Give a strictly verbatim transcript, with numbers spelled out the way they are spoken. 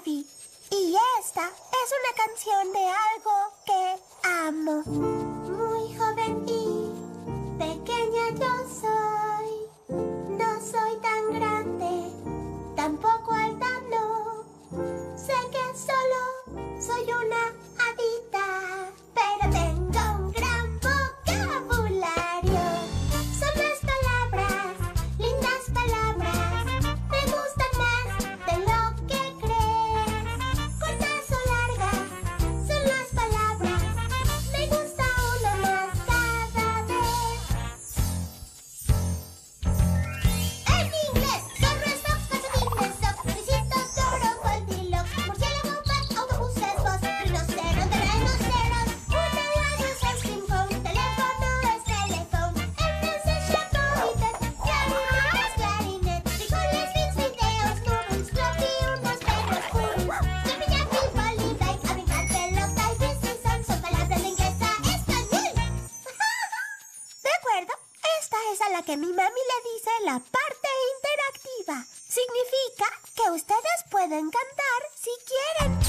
Abby. Y esta es una canción de algo que amo. Muy joven y pequeña yo soy. No soy tan grande, tampoco alta, no. Sé que solo soy una hadita, pero tengo un gran vocabulario. Son las palabras, lindas palabras, me gustan más de lo que crees. Cortas o largas son las palabras, me gusta una más cada vez. En inglés, zorro, stop, calcetines, stop, besitos, toro, goldilocks, murciélago, bat, autobuses, bus, rinoceronte, rinoceros, un helado es ice cream cone, teléfono es telephone, en francés chapeau y tête, clarinet es clarinet, frijoles, beans, fideos, noodles, floppy, unos perros, poodles, jumpy, jumpy, volley, bike, a brincar pelota y busy son, son palabras de inglés a español. De acuerdo, esta es a la que mi mami le dice la parte interactiva. Significa que ustedes pueden cantar si quieren.